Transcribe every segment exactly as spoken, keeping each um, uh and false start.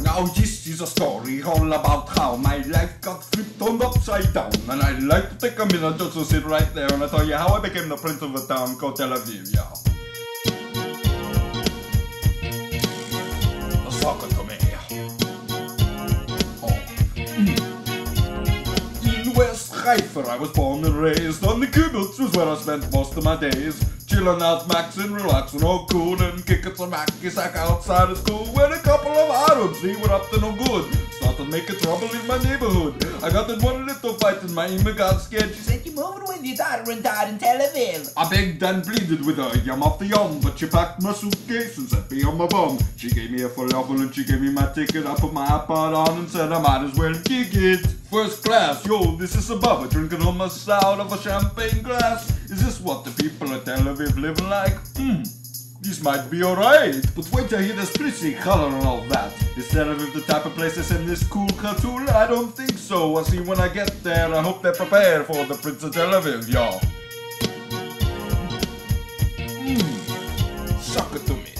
Now this is a story all about how my life got flipped on upside down. And I'd like to take a minute just to sit right there and I'll tell you how I became the prince of a town called Tel Aviv, yeah. Talk to me. Oh. Mm. In West Haifa I was born and raised. On the kibbutz was where I spent most of my days. Chillin' out, maxin', relaxin', all cool, and kickin' some hacky sack outside of school. When a couple of Arabs, they were up to no good. Started making trouble in my neighborhood. I got in one little fight and my Ima got scared. She said, "You moving with your daughter and dad in Tel Aviv." I begged and pleaded with her, yum off the yum, but she packed my suitcase and set me on my bum. She gave me a full level and she gave me my ticket. I put my iPod on and said I might as well kick it. First class, yo, this is a bubba drinking hummus out of a champagne glass. Is this what the people at Tel Aviv living like? Hmm, this might be alright. But wait till you hear this pretty color and all that. Is Tel Aviv the type of place to send this cool cartoon? I don't think so. I'll see when I get there. I hope they're prepared for the Prince of Tel Aviv, y'all. Hmm, suck it to me.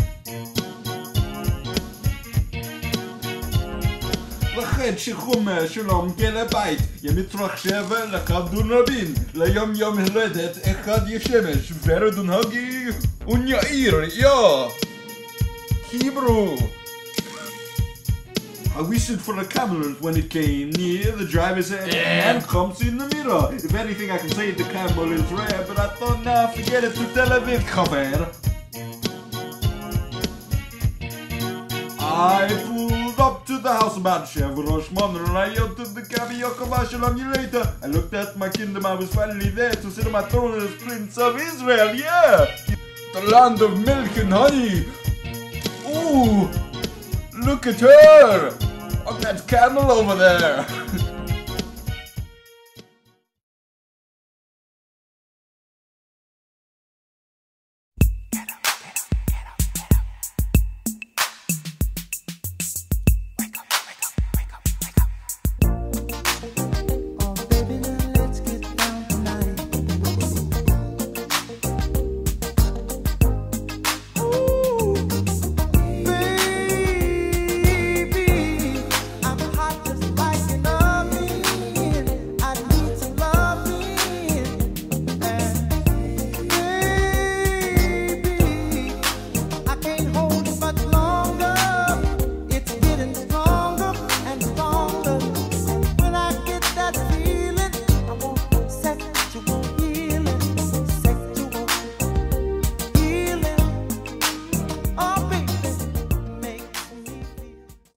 לכן שחומר שלום כלבית ימתרחשב לכבדון רבין ליום יום הולדת אחד ישמש ורדון הגי ונעיר יא Hebrew. I whistled for the camel when it came near. The driver said, yeah. Man comes in the mirror. If anything I can say the camel is rare, but I thought now forget it to Tel Aviv cover. I pulled up to the house about Chevrosh Mother and I yelled to the cabbie, Shalom you later. I looked at my kingdom, I was finally there to sit on my throne as Prince of Israel, yeah! The land of milk and honey! Ooh! Look at her! On that camel over there!